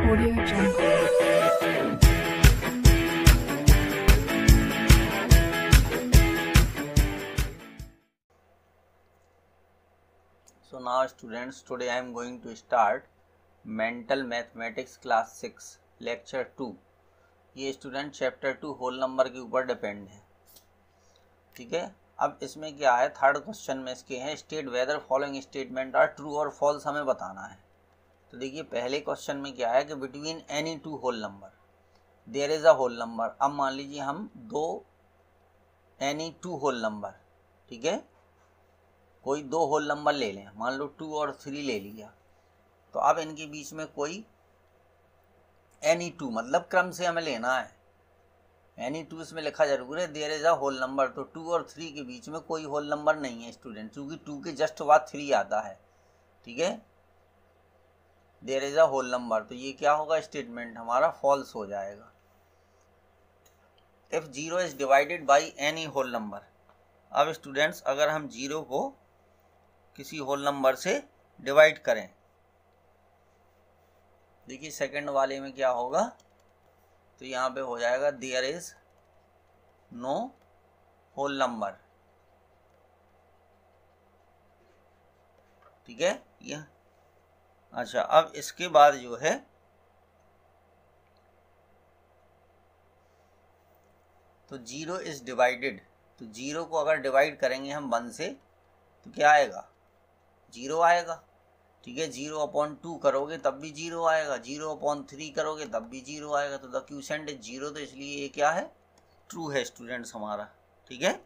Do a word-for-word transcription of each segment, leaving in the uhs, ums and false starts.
Audio Jungle. So now students, today I am going to start mental mathematics class six lecture two. ये student chapter two whole number के ऊपर depend है, ठीक है। अब इसमें क्या है, थर्ड क्वेश्चन में इसके हैं state whether following statement are true और फॉल्स, हमें बताना है। तो देखिए पहले क्वेश्चन में क्या है कि between any two whole number there is a whole number. अब मान लीजिए हम दो एनी टू होल नंबर, ठीक है, कोई दो होल नंबर ले लें, मान लो टू और थ्री ले लिया। तो अब इनके बीच में कोई एनी टू मतलब क्रम से हमें लेना है, एनी टू इसमें लिखा जरूर है, there is a whole number. तो टू और थ्री के बीच में कोई होल नंबर नहीं है स्टूडेंट, क्योंकि टू के जस्ट बाद थ्री आता है, ठीक है। There is a whole number, तो ये क्या होगा, स्टेटमेंट हमारा फॉल्स हो जाएगा। If zero is divided by any whole number. अब स्टूडेंट्स अगर हम जीरो को किसी होल नंबर से डिवाइड करें, देखिए सेकंड वाले में क्या होगा, तो यहाँ पे हो जाएगा there is no whole number, ठीक है। यह अच्छा, अब इसके बाद जो है तो जीरो इज डिवाइडेड, तो जीरो को अगर डिवाइड करेंगे हम वन से तो क्या आएगा, जीरो आएगा, ठीक है। जीरो अपॉन टू करोगे तब भी जीरो आएगा, जीरो अपॉन थ्री करोगे तब भी जीरो आएगा। तो द क्वोशिएंट इज जीरो, तो इसलिए ये क्या है, ट्रू है स्टूडेंट्स हमारा, ठीक है।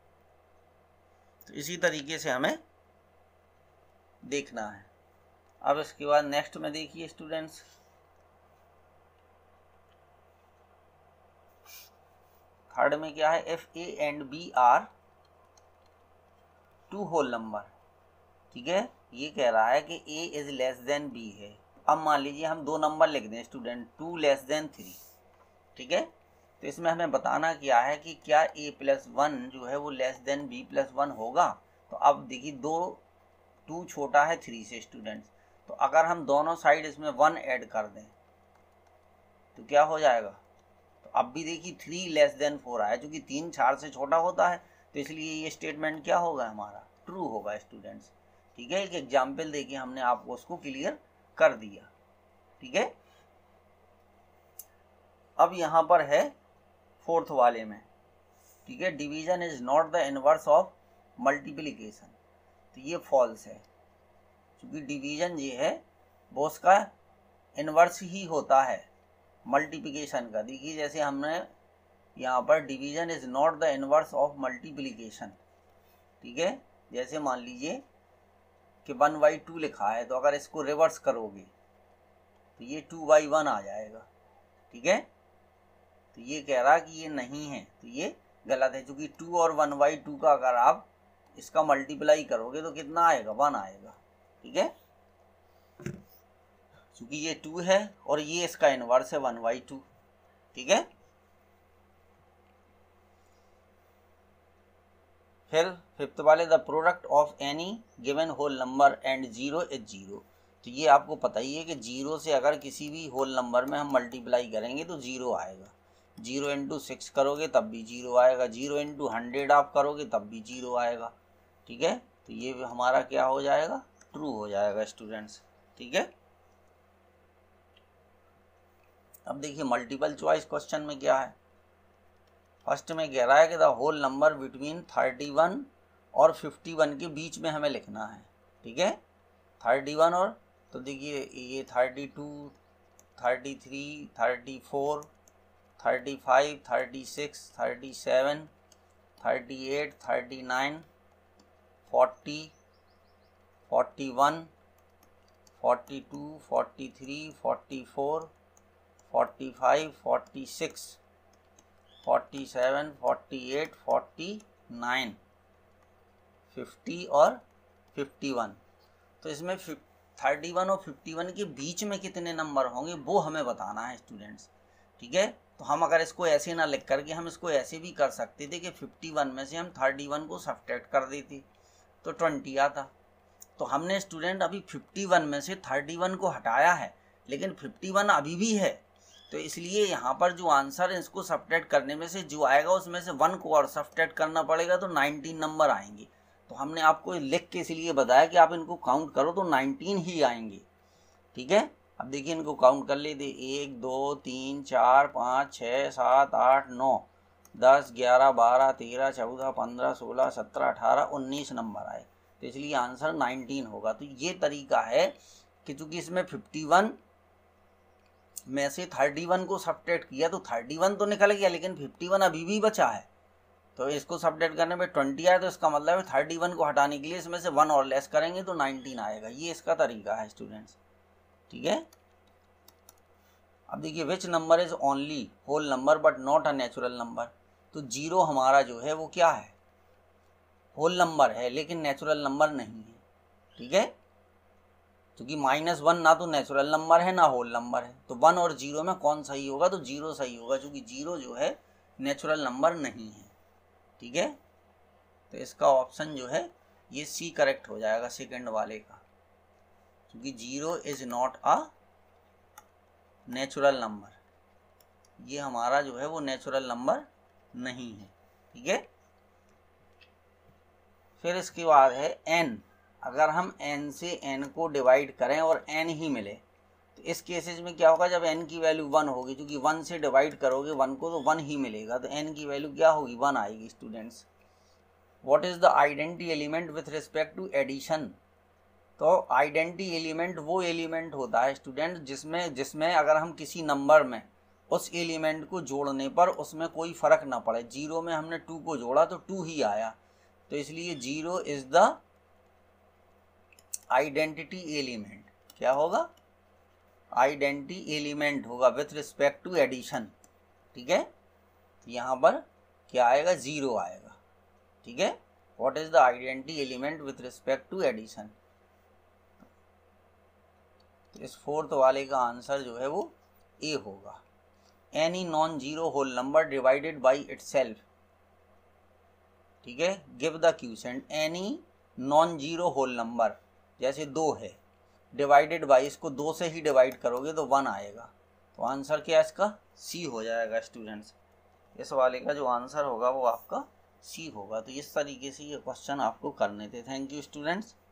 तो इसी तरीके से हमें देखना है। अब इसके बाद नेक्स्ट में देखिए स्टूडेंट्स, थर्ड में क्या है, if a and b are two whole number, ठीक है। ये कह रहा है कि a is less than b है। अब मान लीजिए हम दो नंबर लिख दें student, two less than three, ठीक है। तो इसमें हमें बताना क्या है कि क्या a प्लस वन जो है वो less than b plus one होगा। तो अब देखिए दो, टू छोटा है थ्री से स्टूडेंट्स, तो अगर हम दोनों साइड इसमें वन ऐड कर दें तो क्या हो जाएगा। तो अब भी देखिए थ्री लेस देन फोर आया, क्योंकि तीन चार से छोटा होता है, तो इसलिए ये स्टेटमेंट क्या होगा हमारा, ट्रू होगा स्टूडेंट्स, ठीक है। एक एग्जाम्पल देके हमने आपको उसको क्लियर कर दिया, ठीक है। अब यहाँ पर है फोर्थ वाले में, ठीक है, division is not the inverse of multiplication, तो ये फॉल्स है, क्योंकि डिवीजन ये है वो उसका इनवर्स ही होता है मल्टीप्लिकेशन का। देखिए जैसे हमने यहाँ पर division is not the inverse of multiplication, ठीक है। जैसे मान लीजिए कि वन बाई टू लिखा है, तो अगर इसको रिवर्स करोगे तो ये टू बाई वन आ जाएगा, ठीक है। तो ये कह रहा कि ये नहीं है, तो ये गलत है, क्योंकि टू और वन बाई टू का अगर आप इसका मल्टीप्लाई करोगे तो कितना आएगा, वन आएगा, ठीक है। क्योंकि ये टू है और ये इसका इनवर्स है वन बाई टू, ठीक है। फिर फिफ्थ वाले, the product of any given whole number and zero is zero. तो ये आपको पता ही है कि जीरो से अगर किसी भी होल नंबर में हम मल्टीप्लाई करेंगे तो जीरो आएगा। जीरो इंटू सिक्स करोगे तब भी जीरो आएगा, जीरो इंटू हंड्रेड आप करोगे तब भी जीरो आएगा, ठीक है। तो ये हमारा क्या हो जाएगा, ट्रू हो जाएगा स्टूडेंट्स, ठीक है। अब देखिए मल्टीपल चॉइस क्वेश्चन में क्या है, फर्स्ट में कह रहा है कि the whole number between thirty one और फिफ्टी वन के बीच में हमें लिखना है, ठीक है। थर्टी वन और, तो देखिए ये thirty two, thirty three, thirty four, thirty five, thirty six, thirty seven, thirty eight, thirty nine, forty, forty one, forty two, forty three, forty four, forty five, forty six, forty seven, forty eight, forty nine, fifty और fifty one. तो इसमें thirty one और fifty one के बीच में कितने number होंगे वो हमें बताना है स्टूडेंट्स, ठीक है। तो हम अगर इसको ऐसे ना लिख करके हम इसको ऐसे भी कर सकते थे कि फिफ्टी वन में से हम थर्टी वन को सब्ट्रैक्ट कर देते तो ट्वेंटी आता। तो हमने स्टूडेंट अभी फिफ्टी वन में से थर्टी वन को हटाया है, लेकिन फिफ्टी वन अभी भी है, तो इसलिए यहाँ पर जो आंसर है इसको सब्ट्रैक्ट करने में से जो आएगा उसमें से वन को और सब्ट्रैक्ट करना पड़ेगा, तो नाइनटीन नंबर आएंगे। तो हमने आपको लिख के इसलिए बताया कि आप इनको काउंट करो तो नाइनटीन ही आएंगे। ठीक है, अब देखिए इनको काउंट कर लेते, एक दो तीन चार पाँच छः सात आठ नौ दस ग्यारह बारह तेरह चौदह पंद्रह सोलह सत्रह अठारह उन्नीस नंबर आए, तो इसलिए आंसर नाइनटीन होगा। तो ये तरीका है कि चूंकि इसमें फिफ्टी वन में से थर्टी वन को सब्ट्रैक्ट किया तो थर्टी वन तो निकल गया, लेकिन फिफ्टी वन अभी भी बचा है, तो इसको सब्ट्रैक्ट करने में ट्वेंटी आया, तो इसका मतलब है थर्टी वन को हटाने के लिए इसमें से वन और लेस करेंगे तो नाइनटीन आएगा। ये इसका तरीका है स्टूडेंट्स। ठीक है, अब देखिए which number is only whole number but not a natural number. तो जीरो हमारा जो है वो क्या है, होल नंबर है लेकिन नेचुरल नंबर नहीं है। ठीक है, क्योंकि माइनस वन ना तो नेचुरल नंबर है ना होल नंबर है, तो वन और जीरो में कौन सही होगा, तो जीरो सही होगा, क्योंकि जीरो जो है नेचुरल नंबर नहीं है। ठीक है, तो इसका ऑप्शन जो है ये सी करेक्ट हो जाएगा सेकंड वाले का, क्योंकि zero is not a natural number, ये हमारा जो है वो नेचुरल नंबर नहीं है। ठीक है, फिर इसके बाद है एन। अगर हम n से n को डिवाइड करें और n ही मिले तो इस केसेस में क्या होगा, जब n की वैल्यू वन होगी, क्योंकि वन से डिवाइड करोगे वन को तो वन ही मिलेगा, तो n की वैल्यू क्या होगी, वन आएगी students. What is the identity element with respect to addition. तो आइडेंटिटी एलिमेंट वो एलिमेंट होता है स्टूडेंट जिसमें जिसमें अगर हम किसी नंबर में उस एलिमेंट को जोड़ने पर उसमें कोई फर्क ना पड़े। जीरो में हमने टू को जोड़ा तो टू ही आया, तो इसलिए zero is the identity element. क्या होगा, आइडेंटिटी एलिमेंट होगा विथ रिस्पेक्ट टू एडिशन। ठीक है, तो यहाँ पर क्या आएगा, जीरो आएगा। ठीक है, what is the identity element with respect to addition. तो इस फोर्थ वाले का आंसर जो है वो ए होगा। Any non zero whole number divided by itself. ठीक है, give the quotient. Any non zero whole number, जैसे दो है, डिवाइडेड बाई, इसको दो से ही डिवाइड करोगे तो वन आएगा, तो आंसर क्या है इसका, सी हो जाएगा स्टूडेंट्स। इस वाले का जो आंसर होगा वो आपका सी होगा। तो इस तरीके से ये क्वेश्चन आपको करने थे। Thank you students.